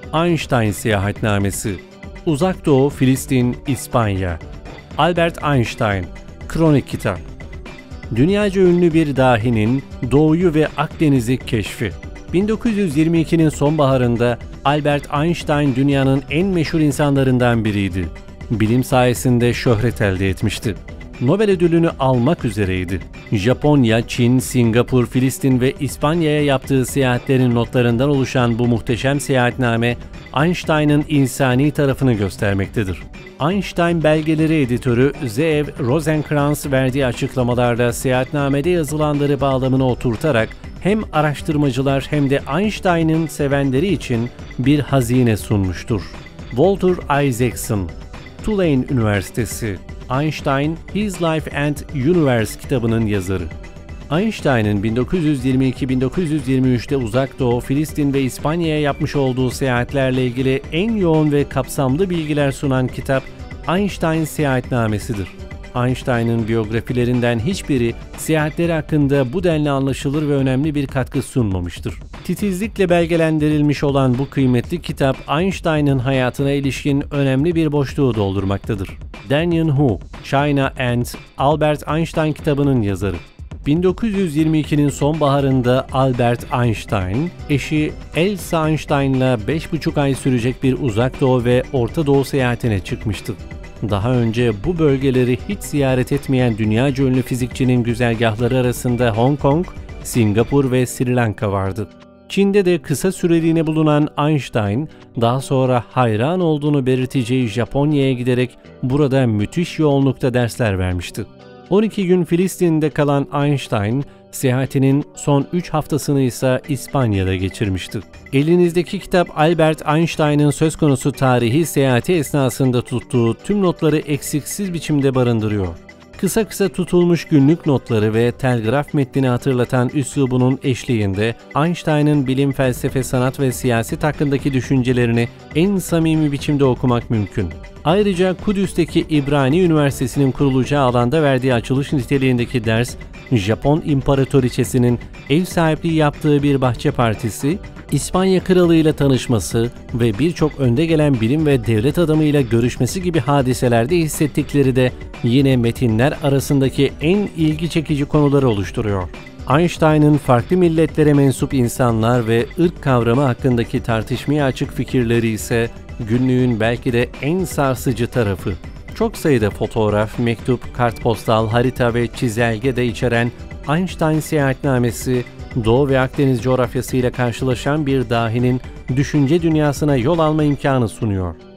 Einstein Seyahatnamesi. Uzak Doğu, Filistin, İspanya. Albert Einstein. Kronik kitap. Dünyaca ünlü bir dahinin Doğu'yu ve Akdeniz'i keşfi. 1922'nin sonbaharında Albert Einstein dünyanın en meşhur insanlarından biriydi. Bilim sayesinde şöhret elde etmişti. Nobel ödülünü almak üzereydi. Japonya, Çin, Singapur, Filistin ve İspanya'ya yaptığı seyahatlerin notlarından oluşan bu muhteşem seyahatname, Einstein'ın insani tarafını göstermektedir. Einstein belgeleri editörü Zeev Rosenkranz verdiği açıklamalarda seyahatnamede yazılanları bağlamına oturtarak hem araştırmacılar hem de Einstein'ın sevenleri için bir hazine sunmuştur. Walter Isaacson, Tulane Üniversitesi, Einstein, His Life and Universe kitabının yazarı. Einstein'ın 1922-1923'te Uzak Doğu, Filistin ve İspanya'ya yapmış olduğu seyahatlerle ilgili en yoğun ve kapsamlı bilgiler sunan kitap Einstein Seyahatnamesidir. Einstein'ın biyografilerinden hiçbiri seyahatleri hakkında bu denli anlaşılır ve önemli bir katkı sunmamıştır. Titizlikle belgelendirilmiş olan bu kıymetli kitap Einstein'ın hayatına ilişkin önemli bir boşluğu doldurmaktadır. Daniel Hu, China and Albert Einstein kitabının yazarı. 1922'nin sonbaharında Albert Einstein, eşi Elsa Einstein'la 5,5 ay sürecek bir Uzak Doğu ve Orta Doğu seyahatine çıkmıştı. Daha önce bu bölgeleri hiç ziyaret etmeyen dünyaca ünlü fizikçinin güzergahları arasında Hong Kong, Singapur ve Sri Lanka vardı. Çin'de de kısa süreliğine bulunan Einstein, daha sonra hayran olduğunu belirteceği Japonya'ya giderek burada müthiş yoğunlukta dersler vermişti. 12 gün Filistin'de kalan Einstein, seyahatinin son 3 haftasını ise İspanya'da geçirmişti. Elinizdeki kitap Albert Einstein'ın söz konusu tarihi seyahati esnasında tuttuğu tüm notları eksiksiz biçimde barındırıyor. Kısa kısa tutulmuş günlük notları ve telgraf metnini hatırlatan üslubunun eşliğinde Einstein'ın bilim, felsefe, sanat ve siyaset hakkındaki düşüncelerini en samimi biçimde okumak mümkün. Ayrıca Kudüs'teki İbrani Üniversitesi'nin kurulacağı alanda verdiği açılış niteliğindeki ders, Japon İmparatoriçesi'nin ev sahipliği yaptığı bir bahçe partisi, İspanya kralıyla tanışması ve birçok önde gelen bilim ve devlet adamıyla görüşmesi gibi hadiselerde hissettikleri de yine metinler arasındaki en ilgi çekici konuları oluşturuyor. Einstein'ın farklı milletlere mensup insanlar ve ırk kavramı hakkındaki tartışmaya açık fikirleri ise günlüğün belki de en sarsıcı tarafı. Çok sayıda fotoğraf, mektup, kartpostal, harita ve çizelge de içeren Einstein Seyahatnamesi, Doğu ve Akdeniz coğrafyasıyla karşılaşan bir dahinin düşünce dünyasına yol alma imkanı sunuyor.